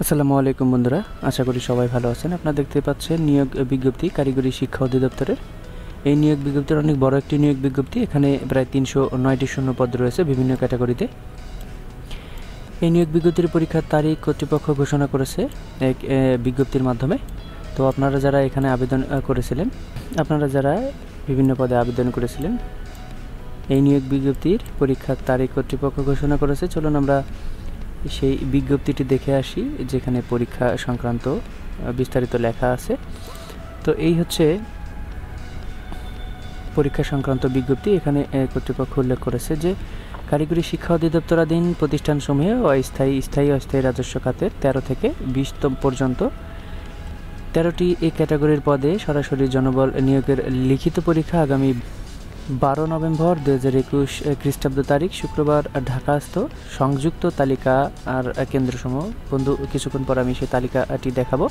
আসসালামু আলাইকুম বন্ধুরা, আশা করি সবাই ভালো আছেন। আপনারা দেখতে পাচ্ছেন নিয়োগ বিজ্ঞপ্তি কারিগরি শিক্ষা অধিদপ্তরের। এই নিয়োগ বিজ্ঞপ্তির অনেক বড় একটি নিয়োগ বিজ্ঞপ্তি। এখানে প্রায় 309টি শূন্যপদ রয়েছে বিভিন্ন ক্যাটাগরিতে। এই নিয়োগ বিজ্ঞপ্তির পরীক্ষার তারিখ কর্তৃপক্ষ ঘোষণা করেছে এক বিজ্ঞপ্তির মাধ্যমে। তো আপনারা যারা এখানে আবেদন করেছিলেন, আপনারা যারা বিভিন্ন পদে আবেদন করেছিলেন, এই নিয়োগ বিজ্ঞপ্তির পরীক্ষার তারিখ কর্তৃপক্ষ ঘোষণা করেছে। চলুন আমরা সেই বিজ্ঞপ্তিটি দেখে আসি, যেখানে পরীক্ষা সংক্রান্ত বিস্তারিত লেখা আছে। তো এই হচ্ছে পরীক্ষা সংক্রান্ত বিজ্ঞপ্তি। এখানে কর্তৃপক্ষ উল্লেখ করেছে যে কারিগরি শিক্ষা অধিদপ্তরাধীন প্রতিষ্ঠানসমূহে অস্থায়ী, স্থায়ী, অস্থায়ী রাজস্ব খাতের 13 থেকে 20 পর্যন্ত 13টি এই ক্যাটাগরির পদে সরাসরি জনবল নিয়োগের লিখিত পরীক্ষা আগামী 12 নভেম্বর 2021 খ্রিস্টাব্দ তারিখ শুক্রবার ঢাকাস্থ সংযুক্ত তালিকা আর কেন্দ্রসমূহ। বন্ধু, কিছুক্ষণ পর আমি সেই তালিকাটি দেখাবো।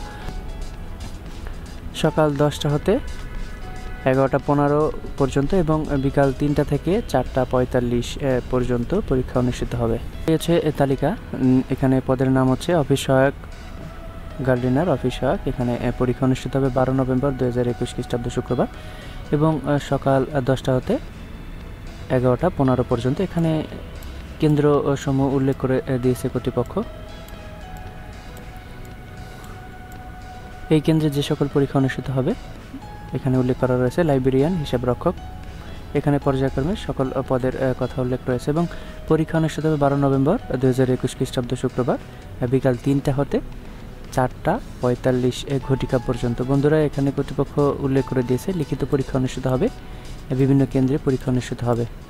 সকাল 10টা হতে 11টা 15 পর্যন্ত এবং বিকাল 3টা থেকে 4টা 45 পর্যন্ত পরীক্ষা অনুষ্ঠিত হবে। এই হচ্ছে তালিকা। এখানে পদের নাম হচ্ছে অফিস সহায়ক, গার্ডিয়ানার অফিস সহায়ক। এখানে পরীক্ষা অনুষ্ঠিত হবে 12 নভেম্বর 2021 খ্রিস্টাব্দ শুক্রবার এবং সকাল 10টা হতে 11টা 15 পর্যন্ত। এখানে কেন্দ্র সমূহ উল্লেখ করে দিয়েছে কর্তৃপক্ষ। এই কেন্দ্রে যে সকল পরীক্ষা অনুষ্ঠিত হবে এখানে উল্লেখ করা রয়েছে। লাইব্রেরিয়ান, হিসাবরক্ষক, এখানে পর্যায়ক্রমে সকল পদের কথা উল্লেখ রয়েছে এবং পরীক্ষা অনুষ্ঠিত হবে 12 নভেম্বর 2021 খ্রিস্টাব্দ শুক্রবার বিকাল 3টা হতে 4টা 45 ঘটিকা পর্যন্ত। বন্ধুরা, এখানে কর্তৃপক্ষ উল্লেখ করে দিয়েছে লিখিত পরীক্ষা অনুষ্ঠিত হবে, বিভিন্ন কেন্দ্রে পরীক্ষা অনুষ্ঠিত হবে।